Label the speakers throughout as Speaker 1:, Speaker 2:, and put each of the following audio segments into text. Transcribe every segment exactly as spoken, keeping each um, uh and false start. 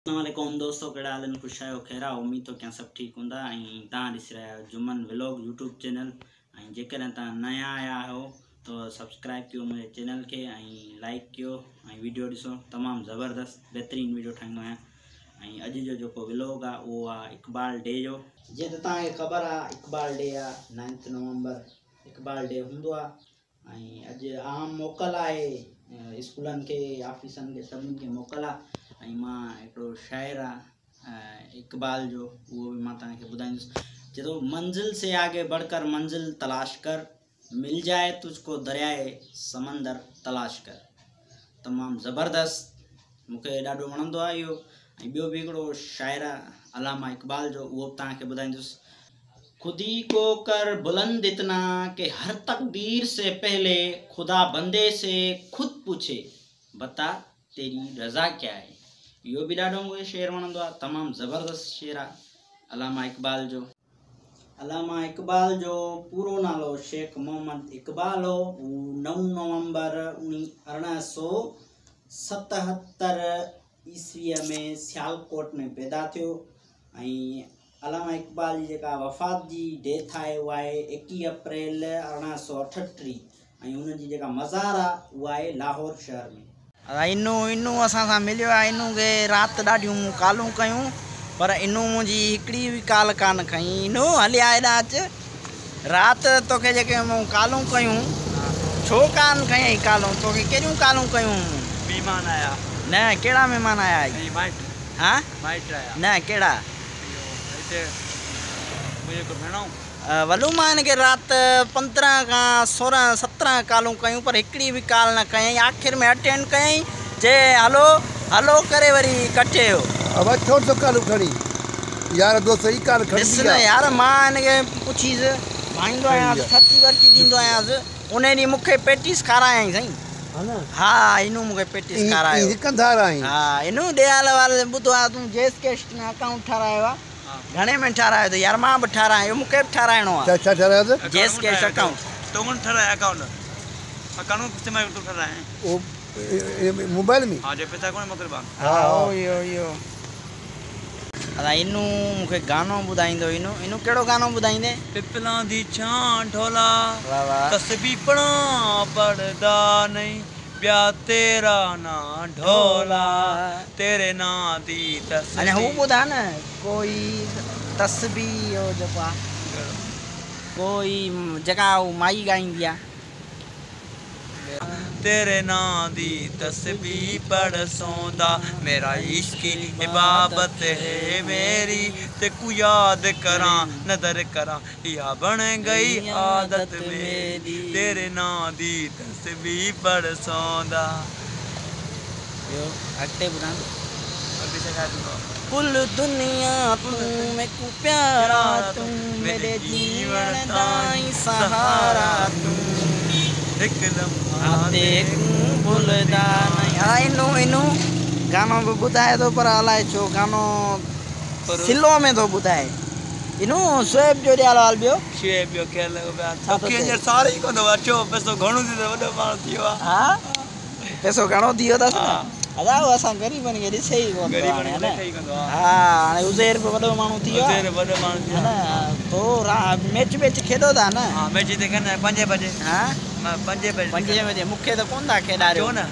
Speaker 1: अस्सलामुअलैकुम दोस्तों, कड़ा हाल खुश आयो खैरा। उम्मीद तो क्या सब ठीक होंदा। तव्हां ॾिसी रहिया आहियो जुमन व्लॉग यूट्यूब चैनल। जेकर तव्हां नया आया हो तो सब्सक्राइब कयो मुझे चैनल के, लाइक कयो, वीडियो ॾिसो। तमाम ज़बरदस्त बेहतरीन वीडियो ठाहींदो आहियां। अॼु जो जेको व्लॉग आहे उहो आहे इक़बाल डे जो। जीअं त तव्हांखे ख़बर आहे इक़बाल डे आहे नाइंथ नवंबर इक़बाल डे हूंदो आहे। अॼु आम मोकल आहे स्कूलनि के ऑफिसनि के सभिनी खे मोकल आहे। मां हिकिड़ो शाइर आहे इक़बाल जो, उहो भी मां तव्हांखे ॿुधाईंदुसि। जो मंजिल से आगे बढ़कर मंजिल तलाश कर, मिल जाए तुझको दरियाए समंदर तलाश कर। तमामु ज़बरदस्त मूंखे ॾाढो वणंदो आहे इहो। ऐं ॿियो बि हिकिड़ो शाइर अलामा इक़बाल जो, उहो बि तव्हांखे ॿुधाईंदुसि। खुदी को कर बुलंद इतना कि हर तकदीर से पहले खुदा बंदे से खुद पूछे बता तेरी रज़ा क्या है। यो भी ॾाढो मूंखे शेर वणंदो आहे। तमामु ज़बरदस्त शेर आहे अलामा इक़बाल जो। अलामा इक़बाल जो पूरो नालो शेख मोहम्मद इक़बाल हो। नव नवंबर अरिड़हं सौ सतहतरि ईस्वीअ में सियालकोट में पैदा थियो। ऐं अलामा इक़बाल जी जेका वफ़ात जी डेथ आहे उहा आहे एकवीह अप्रैल अरिड़हं सौ अठटीह। ऐं उनजी जेका मज़ार आहे उहा आहे लाहौर शहर में। इनू इनू असां सां मिलियो आहे। इनू खे राति ॾाढियूं कालूं कयूं, पर इनू मुंहिंजी हिकिड़ी बि काल कान खईं। इनू हलिया हेॾा अचु, राति तोखे जेके मूं कालूं कयूं छो कान खयईं कालूं? तोखे कहिड़ियूं कालूं कयूं?
Speaker 2: महिमान आया
Speaker 1: न कहिड़ा महिमान आया? हाँ न कहिड़ा? वलू मां हिनखे राति पंद्रहं खां सोरहं सत्रहं कालूं कयूं, पर हिकिड़ी बि काल न कयईं। आख़िर में अटेंड कयईं, जे हलो हलो करे वरी कटे हो।
Speaker 2: अब छोड़ सो कालू खड़ी यार दोस्त ई काल खड़ी
Speaker 1: ॾिस न यार, मां हिनखे पुछीसि, भाईंदो आहियांसि, थची वर्ची ॾींदो आहियांसि। उन ॾींहुं मूंखे पेटिस खारायईं साईं। हा इनू मूंखे पेटिस खारायो। हा इनू ॾियाल वारे ॿुधो आहे तूं जेस कैश में अकाउंट ठारायो आहे? घणे में ठारायो त यार? मां बि ठारायो, मूंखे बि ठाराइणो आहे।
Speaker 2: छा ठारायो त?
Speaker 1: जेस कैश अकाउंट।
Speaker 3: तो कौन ठहराया अकाउंट? अकाउंट किस में तो ठहराया है?
Speaker 2: ओ मोबाइल में।
Speaker 3: हां जे पैसा कौन मोकल बा?
Speaker 1: हां ओ यो यो। अदा इनू मूंखे गानो ॿुधाईंदो। इनू इनू कहिड़ो गानो ॿुधाईंदे? पिपला दी छां ढोला तस्बीह पढ़ा पढ़दा नहीं प्या तेरा ना ढोला तेरे ना दी तस्बीह। अने हू ॿुधा न कोई तस्बीह हो जपा कोई जगह माई गाईंदी आहे। तेरे ना दी तस्बीह पढ़ सौंदा मेरा इश्क इबादत है मेरी, तेकू याद करा नदर करा या बन गई आदत मेरी। तेरे ना दी तस्बीह पढ़ सौंदा। यो अगते बुधा कुल दुनिया तू मेकू प्यारा, तू मेरे जीवन दाई सहारा, तू एकदम आते भूलदा नहीं। हाँ इनू इनू गानो भी ॿुधाए थो, पर अलाए छो गानो सिलो में थो ॿुधाए। इनू शुएब जो ॾियाल वाल ॿियो शुएब जो खेल
Speaker 3: ओके सारे ही कोन अचो पैसो घणो थी वॾो माण्हू थी वियो आहे।
Speaker 1: हा पैसो घणो थी वियो अथसि न। अदा असां ग़रीबनि खे ॾिसे ई कोन थो। हा हाणे उज़ैर बि वॾो माण्हू थी वियो आहे।
Speaker 3: वॾो माण्हू थी वियो
Speaker 1: आहे न। तो मैच वेच खेॾो था न?
Speaker 3: हा मैच ते खेॾंदा पंजे बजे।
Speaker 1: हा
Speaker 3: पंजे बजे
Speaker 1: पंजे बजे मूंखे त कोन था खेॾारियो
Speaker 3: न।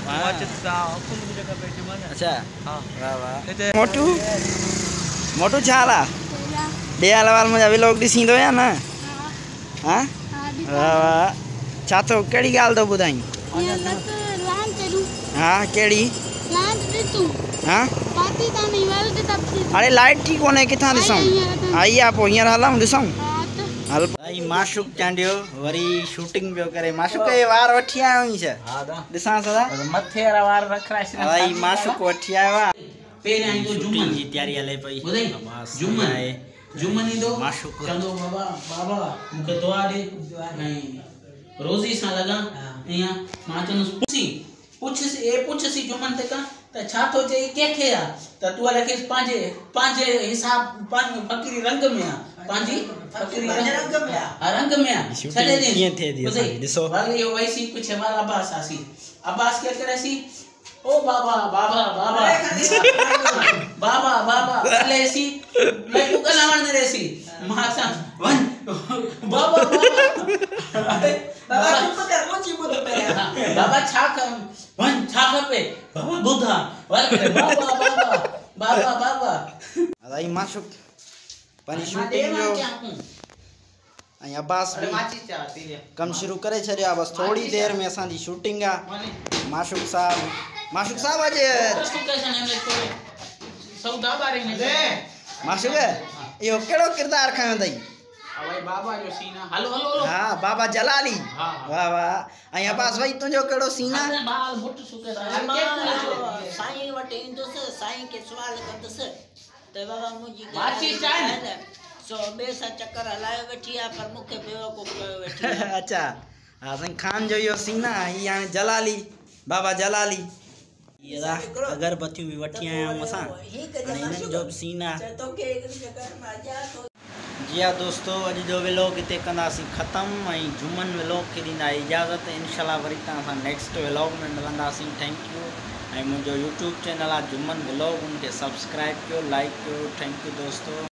Speaker 1: अच्छा वाह वाह। मोटू मोटू छा हाल आहे? ॾियाल वाल मुंहिंजा व्लॉग ॾिसींदो या न? हा वाह वाह। छा थो कहिड़ी ॻाल्हि थो ॿुधाईं? हा कहिड़ी? हाँ अरे लाइट ठीक होने किथां ॾिसूं? आई आहे पोइ हींअर हलूं ॾिसूं। हल भाई माशुक चांडियो वरी शूटिंग पियो करे। माशुक जे वार वठी आयो आहीं छा? ॾिसां सदा
Speaker 4: मथे वारा वार रखराइस न।
Speaker 1: भाई माशुक वठी आयो आहे। पहिरियां ईंदो जुमन जी तयारी हले पई। जुमन आहे जुमन ईंदो माशुक चंदो बाबा बाबा मूंखे दुआ ॾे ऐं रोज़ी सां लॻा। ईअं मां चवंदुसि पुछी पुछसी ए पुछसी जुमन ते का त छा थो चई कंहिंखे आहे त तूं लिखेसि पंहिंजे पंहिंजे हिसाब पंहिंजे फ़क़ीरी रंग में आहे। पंहिंजी फ़क़ीरी रंग में आहे। रंग में आहे छॾे ॾे कीअं थिए थी असांखे ॾिसो। वरी इहो वैसी पुछे वाला अब्बास आसी अब्बास के करेसी ओ बाबा बाबा बाबा
Speaker 4: बाबा बाबा लेसी मैं को गला वण रेसी मासा वन बाबा बाबा अरे बाबा चुप कर कोची बुध पे बाबा छा कर वन छा खपे बाबा बुधा वन बाबा बाबा बाबा बाबा
Speaker 5: अदाई माशुक पानी शूटिंग जो आई अब्बास भी कम शुरू करे छरिया बस थोड़ी देर में असां दी शूटिंग आ माशुक साहब माशुक साहब अज
Speaker 4: सौदा बारे में
Speaker 5: माशुक यो केड़ो किरदार खयो दई
Speaker 4: भाई बाबा जो सीना हलो हलो हलो
Speaker 5: हां बाबा जलाली वाह वाह आई अब्बास भाई तुजो केड़ो सीना
Speaker 4: बाल मुठ सुके
Speaker 6: साईं वटे इंदुस साईं के सवाल कंदस त बाबा मुजी
Speaker 4: बाची चाहे
Speaker 6: सो बे सा चक्कर हलायो वेठी आ पर मुखे बेवकूफ कयो वेठी
Speaker 5: अच्छा हां साईं खान जो यो सीना ई हाणे जलाली बाबा जलाली ये दा अगरबत्ती भी वठी आया हूं असां हाणे जो सीना
Speaker 6: तो के एक चक्कर में जा तो
Speaker 1: जी हाँ दोस्तों अज जो व्लॉग इतने कंदासीं ख़त्म ऐं जुमन व्लॉग खे ॾींदा इजाज़त इंशाल्लाह वरी तव्हां सां नेक्स्ट व्लॉग में मिलंदासीं थैंक यू ऐं मुंहिंजो यूट्यूब चैनल आहे जुमन व्लॉग उनखे सब्सक्राइब कयो लाइक कयो थैंक यू दोस्तों।